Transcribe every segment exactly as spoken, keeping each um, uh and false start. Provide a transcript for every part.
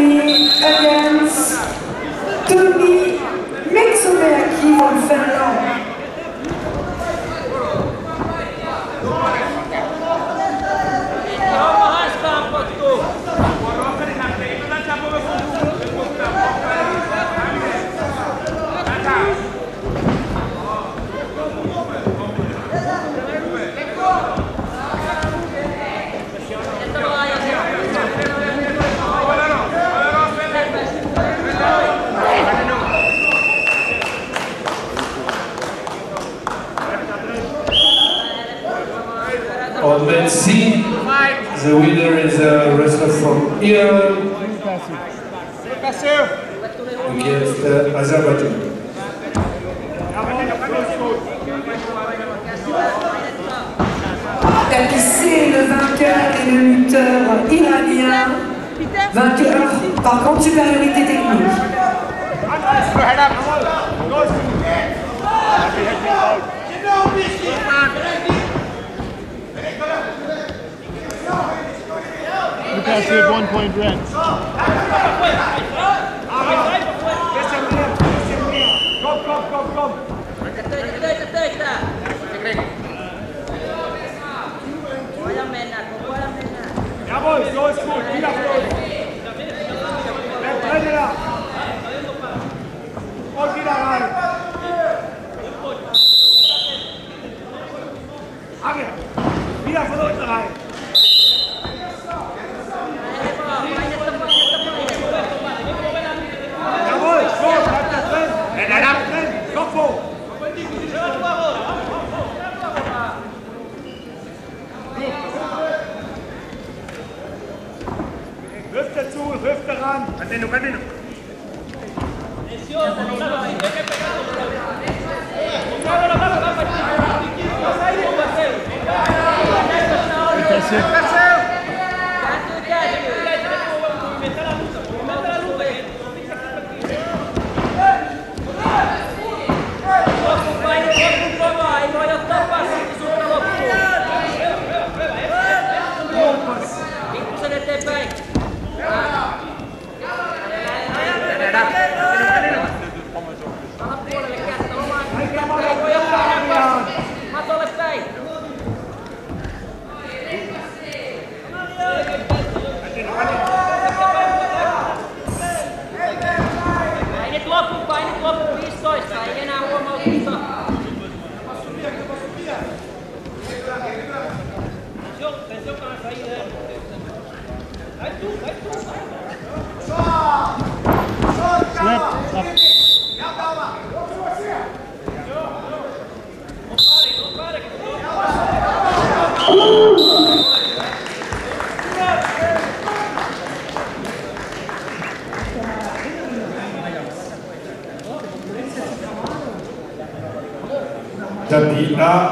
Germany against Tommi Metsomäki from Finland. On men C, the winner is a wrestler from Iran against uh, Azerbaijan. Tapis C, le vainqueur est le lutteur iranien, vainqueur par contre supériorité technique. Lucas with one point red. Kom, kom, kom, kom. Jawohl, so ist gut. Wieder los. Bleib drin da. Und wieder rein. Ange. Wieder von unten rein. Jawohl, so, bleib da drin. Bleib da drin. Kopf hoch. Hüfte zu, Hüfte ran. Continue, continue. Tapis A.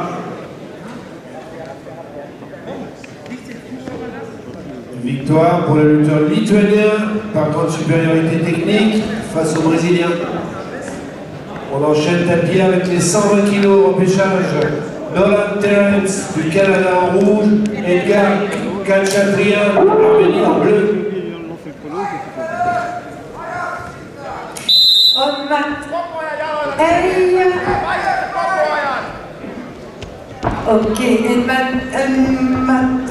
Victoire pour le lutteur lituanien par grande supériorité technique face au Brésilien. On enchaîne tapis avec les cent vingt kilos au pêchage. Nolan Terence du Canada en rouge, Edgar Khachatrian, Arménie en bleu. On mat Hey. Ok, et mat mat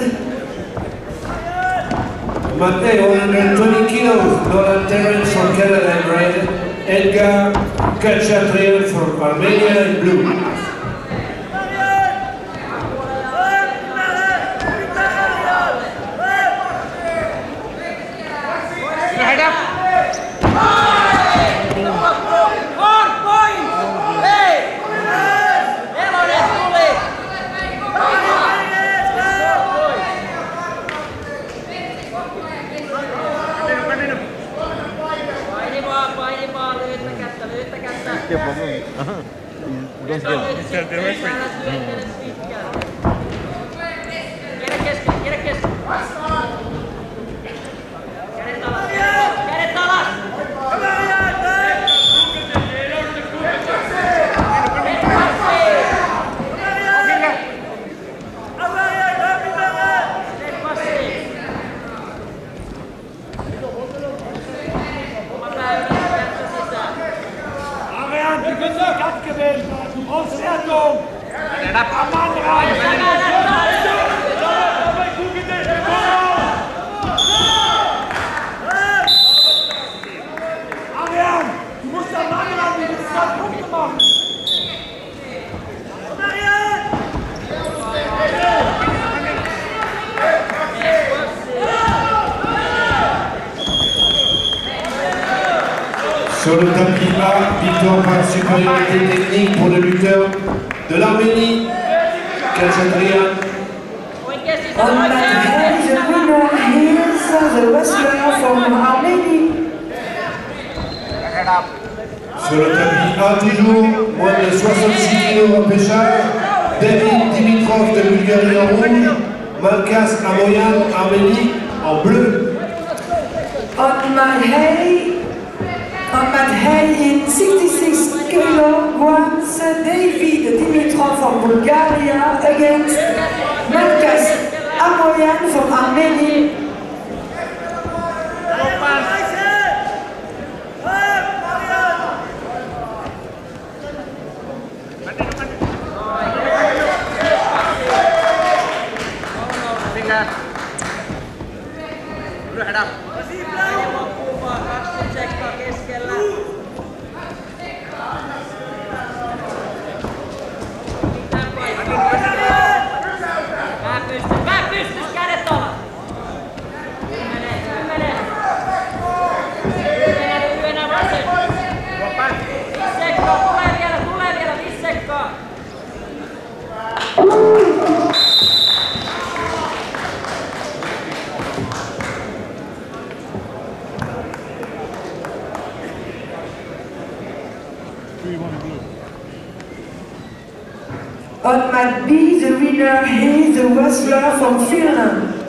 Matei, one hundred twenty kilos, Nolan Terence from Canada in red, Edgar Khachatrian from Armenia in blue. Yeah, problem. Don't get. They're right Kampf gewinnt. Auswertung. Am Mann rein. Adrian, du musst am Mann ran, du musst zwei Punkte machen. Sur le tapis A, victoire par supériorité technique pour le lutteur de l'Arménie, Kachatria. On mat A, the winner is the wrestler from Armenia. Sur le tapis A, toujours, moins de soixante-six kilos en pêchage, David Dimitrov de Bulgarie en rouge, Malkas Amoyan, Arménie, en bleu. On mat A, on mat A in sixty-six kilograms, David Dimitrov from Bulgaria against Malkas Amoyan from Armenia. On mat B, the winner is the wrestler from Finland.